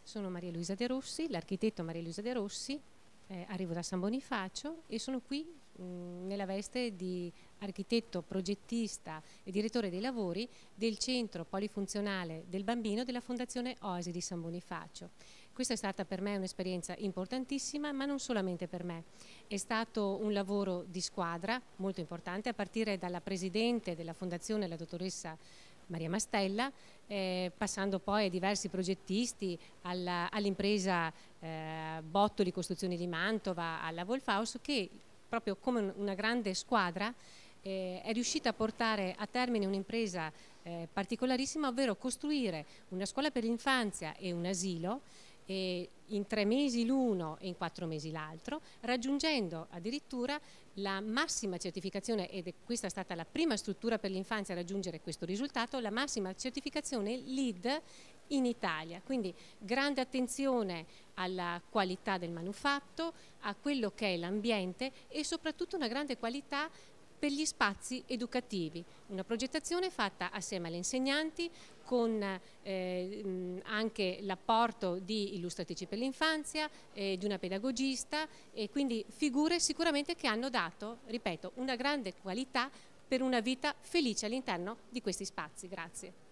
Sono Maria Luisa De Rossi, l'architetto Maria Luisa De Rossi, arrivo da San Bonifacio e sono qui nella veste di architetto, progettista e direttore dei lavori del centro polifunzionale del bambino della Fondazione Oasi di San Bonifacio. Questa è stata per me un'esperienza importantissima, ma non solamente per me. È stato un lavoro di squadra molto importante, a partire dalla presidente della Fondazione, la dottoressa Maria Mastella, passando poi a diversi progettisti, all'impresa Bottoli Costruzioni di Mantova, alla Wolfhaus, che proprio come una grande squadra è riuscita a portare a termine un'impresa particolarissima, ovvero costruire una scuola per l'infanzia e un asilo in 3 mesi l'uno e in 4 mesi l'altro, raggiungendo addirittura la massima certificazione, ed questa è stata la prima struttura per l'infanzia a raggiungere questo risultato, la massima certificazione LEED in Italia. Quindi grande attenzione alla qualità del manufatto, a quello che è l'ambiente e soprattutto una grande qualità per gli spazi educativi, una progettazione fatta assieme alle insegnanti con anche l'apporto di illustratrici per l'infanzia, di una pedagogista, e quindi figure sicuramente che hanno dato, ripeto, una grande qualità per una vita felice all'interno di questi spazi. Grazie.